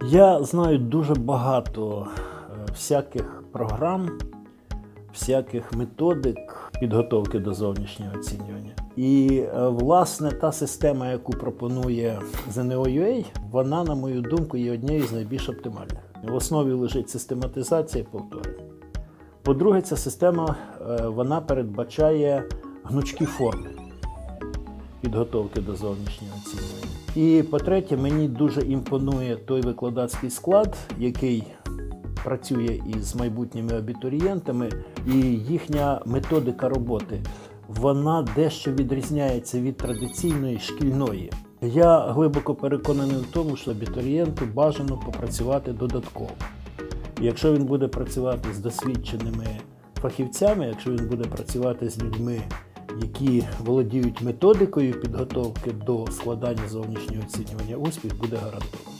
Я знаю дуже багато всяких програм, всяких методик підготовки до зовнішнього оцінювання. І, власне, та система, яку пропонує ЗНО.UA, вона, на мою думку, є однією з найбільш оптимальних. В основі лежить систематизація і повторення. По-друге, ця система вона передбачає гнучкі форми підготовки до зовнішнього оцінювання. І, по-третє, мені дуже імпонує той викладацький склад, який працює із майбутніми абітурієнтами, і їхня методика роботи, вона дещо відрізняється від традиційної шкільної. Я глибоко переконаний в тому, що абітурієнту бажано попрацювати додатково. І якщо він буде працювати з досвідченими фахівцями, якщо він буде працювати з людьми, які володіють методикою підготовки до складання зовнішнього оцінювання, успіх буде гарантований.